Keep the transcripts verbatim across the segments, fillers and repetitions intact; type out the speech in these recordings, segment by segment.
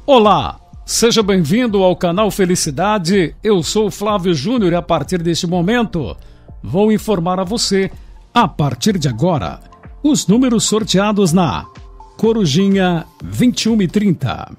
Olá, seja bem-vindo ao canal Felicidade. Eu sou o Flávio Júnior e a partir deste momento vou informar a você, a partir de agora, os números sorteados na Corujinha vinte e uma e trinta.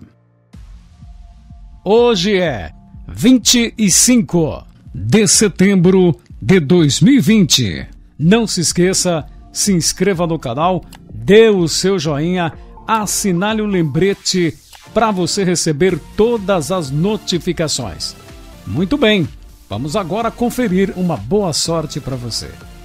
Hoje é vinte e cinco de setembro de dois mil e vinte. Não se esqueça, se inscreva no canal, dê o seu joinha, assinale o lembrete para você receber todas as notificações. Muito bem, vamos agora conferir uma boa sorte para você.